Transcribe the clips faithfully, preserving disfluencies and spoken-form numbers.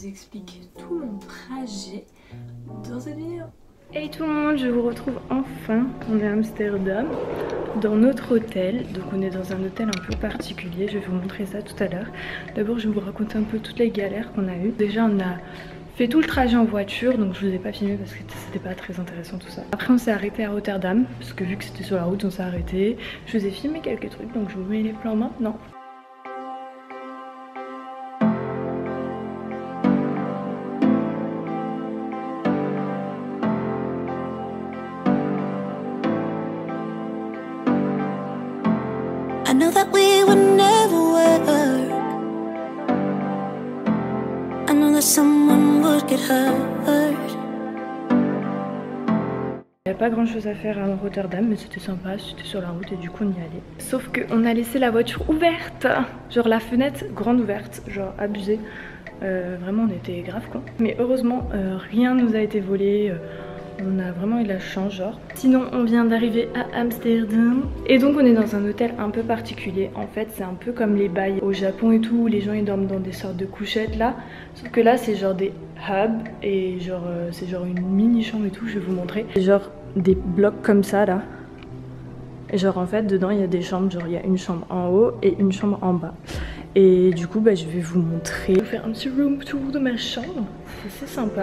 explique tout mon trajet dans cette vidéo. Hey tout le monde, je vous retrouve enfin. On est à Amsterdam, dans notre hôtel. Donc on est dans un hôtel un peu particulier, je vais vous montrer ça tout à l'heure. D'abord je vais vous raconter un peu toutes les galères qu'on a eues. Déjà on a fait tout le trajet en voiture, donc je vous ai pas filmé parce que c'était pas très intéressant tout ça. Après on s'est arrêté à Rotterdam, parce que vu que c'était sur la route on s'est arrêté. Je vous ai filmé quelques trucs, donc je vous mets les plans maintenant. I know that we would never work. I know that someone would get hurt. Il n'y a pas grand chose à faire à Rotterdam, mais c'était sympa, c'était sur la route et du coup on y allait. Sauf qu'on a laissé la voiture ouverte, genre la fenêtre grande ouverte, genre abusé. Euh, vraiment on était grave con. Mais heureusement euh, rien nous a été volé. Euh, On a vraiment eu la chance genre. Sinon on vient d'arriver à Amsterdam. Et donc on est dans un hôtel un peu particulier. En fait c'est un peu comme les bails au Japon et tout, où les gens ils dorment dans des sortes de couchettes là. Sauf que là c'est genre des hubs. Et genre euh, c'est genre une mini chambre et tout, je vais vous montrer. C'est genre des blocs comme ça là. Et genre en fait dedans il y a des chambres. Genre il y a une chambre en haut et une chambre en bas. Et du coup bah, je vais vous montrer. Je vais faire un petit room tour de ma chambre. C'est sympa.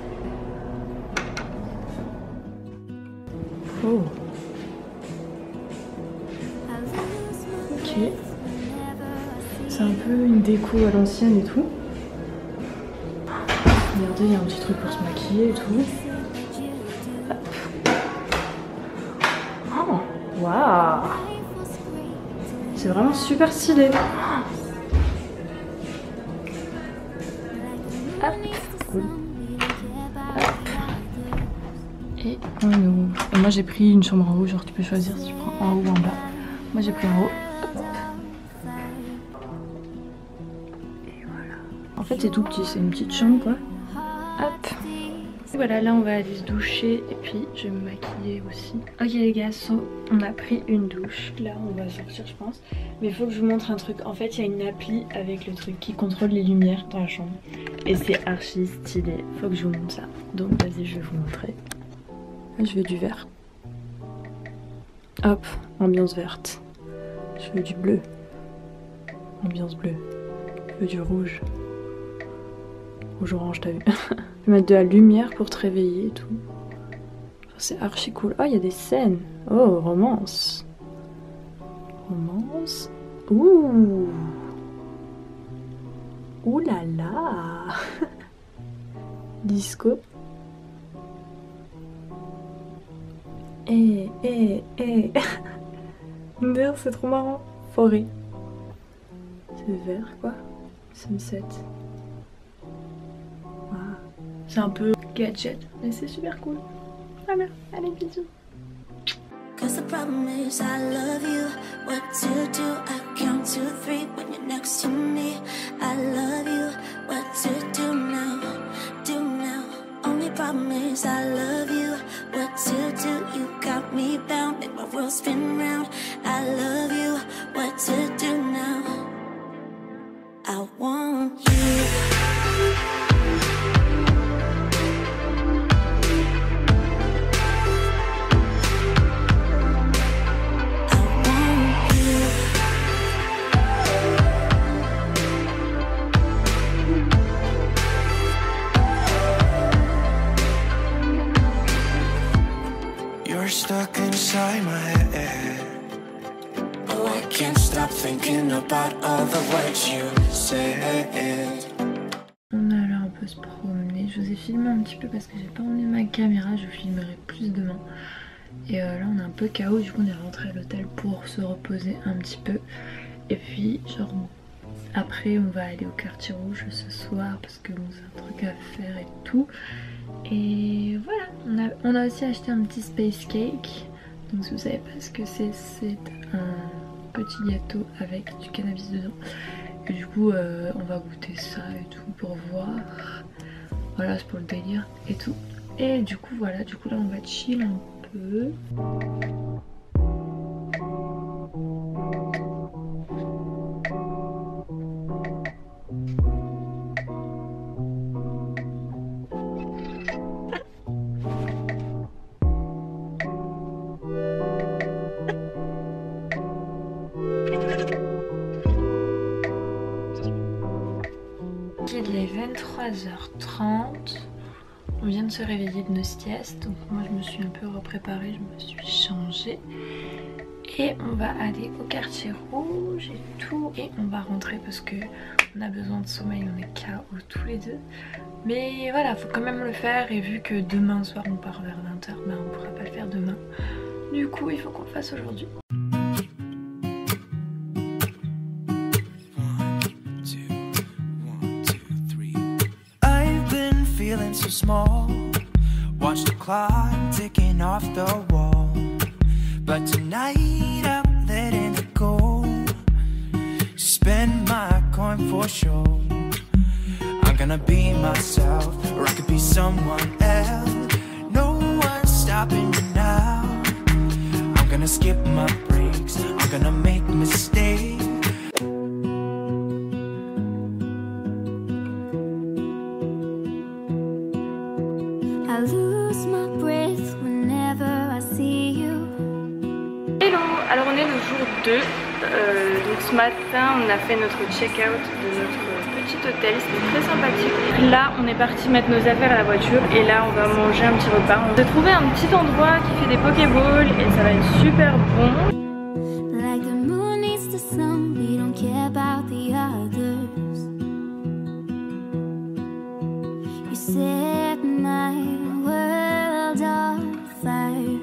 Oh. Ok. C'est un peu une déco à l'ancienne et tout. Regardez, il y a un petit truc pour se maquiller et tout. Oh, waouh. C'est vraiment super stylé. Hop. Cool. Et on ouvre. Et moi j'ai pris une chambre en haut, genre tu peux choisir si tu prends en haut ou en bas. Moi j'ai pris en haut. Et voilà. En fait c'est tout petit, c'est une petite chambre quoi. Hop. Et voilà, là on va aller se doucher et puis je vais me maquiller aussi. Ok les gars, so, on a pris une douche. Là on va sortir je pense. Mais il faut que je vous montre un truc. En fait il y a une appli avec le truc qui contrôle les lumières dans la chambre. Et c'est archi stylé. Faut que je vous montre ça. Donc vas-y je vais vous montrer. Je veux du vert. Hop, ambiance verte. Je veux du bleu. Ambiance bleue. Je veux du rouge. Rouge orange, t'as vu. Je vais mettre de la lumière pour te réveiller et tout. C'est archi cool. Oh, il y a des scènes. Oh, romance. Romance. Ouh. Ouh là là. Disco. Eh, eh, eh. D'ailleurs, c'est trop marrant. Forêt. C'est vert, quoi. Sunset. Wow. C'est un peu gadget, mais c'est super cool. Voilà, allez, bisous. Cause the problem is I love you. What to do? I count to three when you're next to me. I love you. What to do now? Do now. Only problem is I love you. What to do? You got me bound, make my world spin round. I love you. What to do now? I want you. Stuck inside my head. Oh, I can't stop thinking about all the words you said. On a là un peu se promener. Je vous ai filmé un petit peu parce que j'ai pas emmené ma caméra. Je filmerai plus demain. Et euh, là on est un peu K O. Du coup on est rentré à l'hôtel pour se reposer un petit peu. Et puis genre après on va aller au quartier rouge ce soir parce que bon c'est un truc à faire et tout. Et voilà, on a, on a aussi acheté un petit space cake. Donc si vous savez pas ce que c'est, c'est un petit gâteau avec du cannabis dedans. Et du coup euh, on va goûter ça et tout pour voir. Voilà, c'est pour le délire et tout. Et du coup voilà, du coup là on va chill un peu. trois heures trente. On vient de se réveiller de nos siestes, donc moi je me suis un peu repréparée, je me suis changée. Et on va aller au quartier rouge et tout. Et on va rentrer parce que on a besoin de sommeil, on est K O tous les deux. Mais voilà, faut quand même le faire. Et vu que demain soir on part vers vingt heures, ben on pourra pas le faire demain. Du coup il faut qu'on le fasse aujourd'hui. Feeling so small, watch the clock ticking off the wall. But tonight I'm letting it go. Spend my coin for sure. I'm gonna be myself, or I could be someone else. No one's stopping me now. I'm gonna skip my breaks, I'm gonna make mistakes. I lose my breath whenever I see you. Hello, alors on est le jour deux, euh, donc ce matin on a fait notre check-out de notre petit hôtel, c'était très sympathique. Là on est parti mettre nos affaires à la voiture et là on va manger un petit repas. On a trouvé un petit endroit qui fait des pokéballs et ça va être super bon. Like the moon needs the sun, we don't care about the others. You set my world on fire.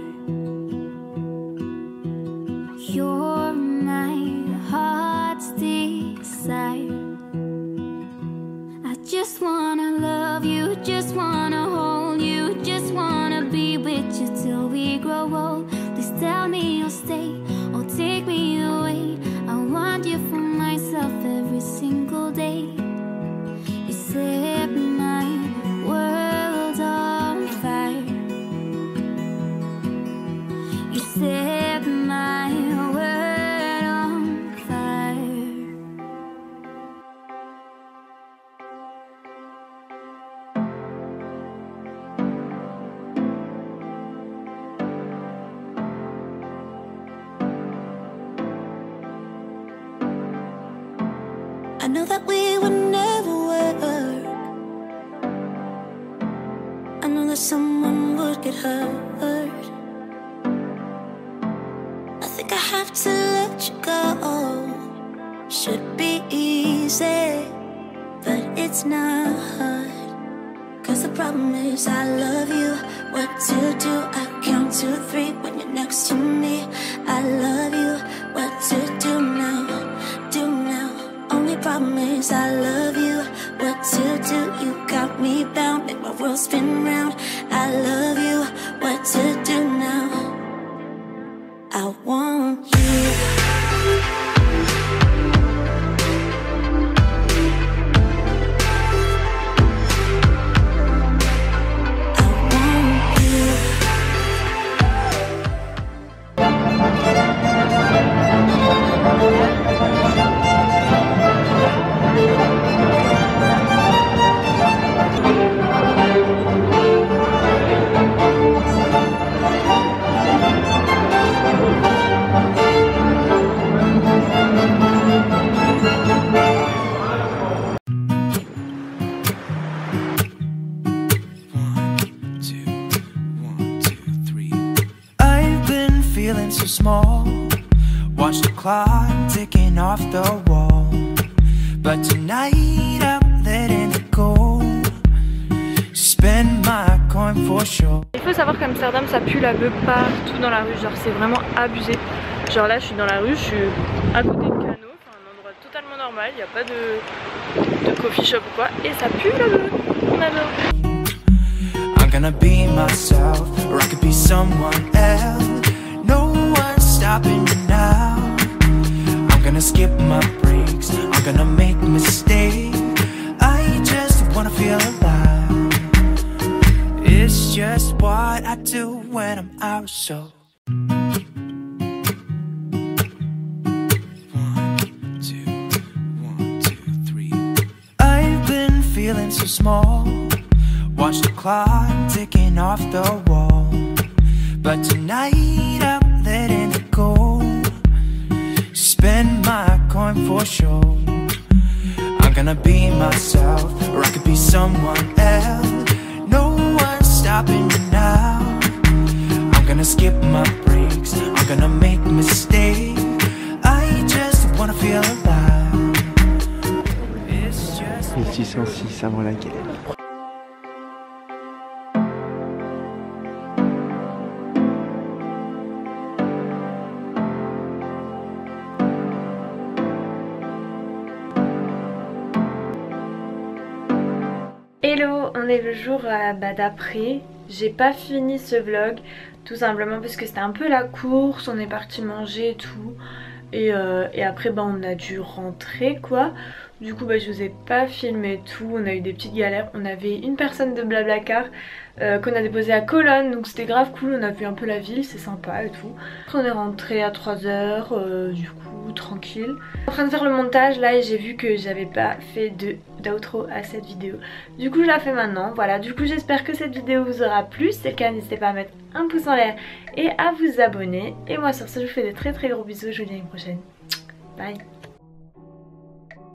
You're my heart's desire. I just wanna love you, just wanna hold you, just wanna be with you till we grow old. Please tell me you'll stay or take me away. I want you for myself every single day. You set my world on fire. You set my world on fire. I know that we would never work. I know that someone would get hurt. I think I have to let you go. Should be easy, but it's not. Cause the problem is I love you. What to do? I count to three when you're next to me. I love you. What to do now? Do now. Only problem is I love you. What to do? You got me bound, make my world spin round. I love you. What to do now? I want you. Feeling so small, watch the clock ticking off the wall. But tonight I'm letting it go. Spend my coin for sure. Il faut savoir qu'Amsterdam ça pue la beuh partout dans la rue, genre c'est vraiment abusé. Genre là je suis dans la rue, je suis à côté de canot, enfin un endroit totalement normal, il n'y a pas de, de coffee shop ou quoi, et ça pue la beuh, on adore. I'm gonna be myself, or I could be someone else. No one's stopping me now. I'm gonna skip my breaks, I'm gonna make mistakes. I just wanna feel alive. It's just what I do when I'm out, so one, two, one, two, three. I've been feeling so small, watch the clock ticking off the wall. But tonight I'm letting it go. Spend my coin for sure. I'm gonna gonna be myself, or I could be someone else. No one's stopping me now. I'm gonna skip my breaks, I'm gonna make mistakes. I just wanna feel alive. It's just mille six cent six avant la guerre. Hello, on est le jour euh, bah, d'après. J'ai pas fini ce vlog tout simplement parce que c'était un peu la course, on est parti manger et tout. Et, euh, et après bah, on a dû rentrer quoi. Du coup bah, je vous ai pas filmé tout, on a eu des petites galères. On avait une personne de Blablacar euh, qu'on a déposé à Cologne, donc c'était grave cool, on a vu un peu la ville, c'est sympa et tout. Après on est rentré à trois heures, euh, du coup tranquille. En train de faire le montage là et j'ai vu que j'avais pas fait de d'outro à cette vidéo. Du coup je la fais maintenant, voilà. Du coup j'espère que cette vidéo vous aura plu, si c'est le cas n'hésitez pas à mettre un pouce en l'air et à vous abonner. Et moi sur ce je vous fais des très très gros bisous, je vous dis à une prochaine. Bye.